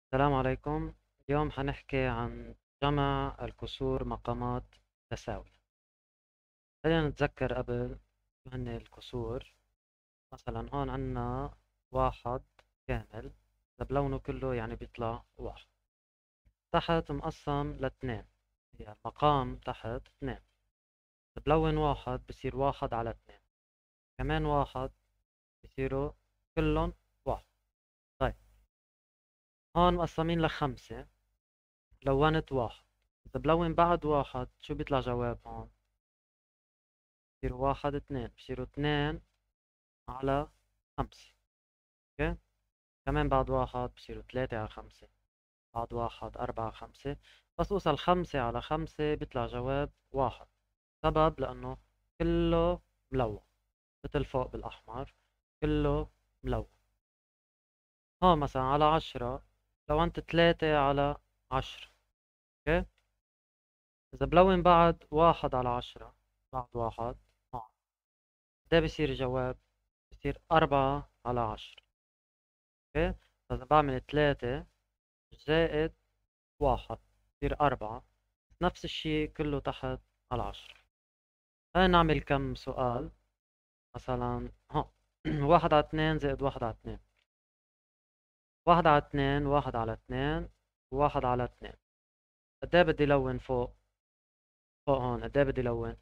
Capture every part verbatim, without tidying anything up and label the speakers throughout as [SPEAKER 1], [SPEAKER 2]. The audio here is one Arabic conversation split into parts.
[SPEAKER 1] السلام عليكم. اليوم حنحكي عن جمع الكسور مقامات متساوية. خلينا نتذكر قبل شو هن الكسور. مثلا هون عنا واحد كامل، إذا بلونه كله يعني بيطلع واحد. تحت مقسم لاثنين، يعني المقام تحت اثنين. إذا بلون واحد بصير واحد على اثنين، كمان واحد، بصيروا كلهم واحد. طيب هون مقسمين لخمسة، لونت واحد. إذا بلون بعد واحد شو بيطلع جواب هون؟ بصير واحد اتنين، بصيروا اتنين على خمسة. اوكي، كمان بعد واحد بصيروا تلاتة على خمسة، بعد واحد أربعة على خمسة. بس أوصل خمسة على خمسة بيطلع جواب واحد. سبب لأنه كله ملون، مثل فوق بالأحمر كله ملون. هون مثلا على عشرة لو أنت تلاتة على عشرة. اوكي، إذا بلون بعد واحد على عشرة، بعد واحد هون، ده بصير جواب، بصير أربعة على عشرة. اوكي، فإذا بعمل تلاتة زائد واحد بصير أربعة، نفس الشي كله تحت على عشرة. خلينا نعمل كم سؤال. مثلا ها واحد على اتنين زائد واحد على اتنين، واحد على اتنين، واحد على اتنين، واحد على اتنين. قد ايه بدي لون فوق؟ فوق هون قد ايه بدي لون؟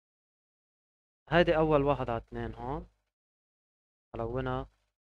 [SPEAKER 1] هيدي أول واحد على اتنين هون، ألونها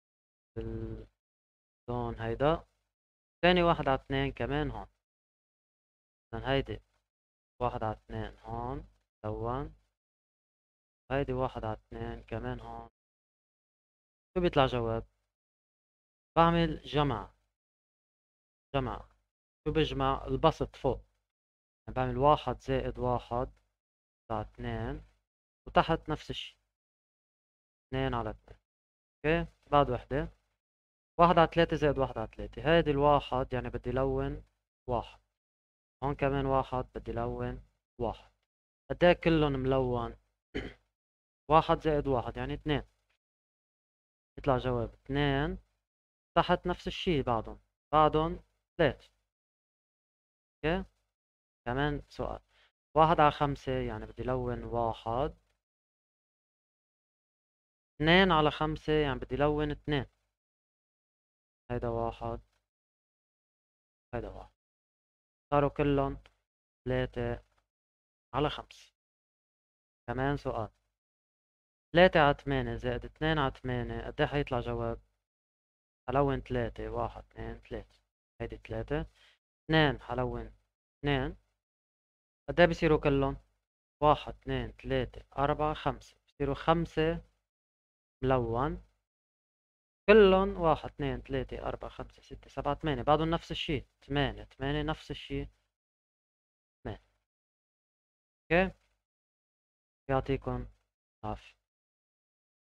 [SPEAKER 1] باللون هيدا. ثاني واحد على اتنين كمان هون، مثلا هيدي واحد على اتنين هون لون، هيدي واحد على اتنين كمان هون. شو بيطلع جواب؟ بعمل جمع. جمع شو بجمع؟ البسط فوق، يعني بعمل واحد زائد واحد على اتنين، وتحت نفس الشي اتنين على اتنين. اوكي، بعد وحدة واحد على تلاتة زائد واحد على تلاتة. هيدي الواحد يعني بدي لون واحد، هون كمان واحد بدي لون واحد. قد ايه كلهم ملون؟ واحد زائد واحد يعني اتنين، يطلع جواب اتنين. تحت نفس الشي بعدهم، بعدهم تلاتة. اوكي، كمان سؤال. واحد على خمسة يعني بدي لون واحد، اتنين على خمسة يعني بدي لون اتنين. هيدا واحد، هيدا واحد، صاروا كلهم تلاتة على خمسة. كمان سؤال. تلاتة على تمانية زائد اتنين على تمانية قد ايه حيطلع جواب؟ حلون تلاتة، واحد اتنين تلاتة، هيدي تلاتة. اتنين حلون اتنين، قد ايه بصيروا كلهم؟ واحد اتنين تلاتة أربعة خمسة، بصيروا خمسة ملون. كلهم واحد اتنين تلاتة أربعة خمسة ستة سبعة تمانية، بعدهم نفس الشي تمانية تمانية نفس الشي تمانية. اوكي، يعطيكم العافية.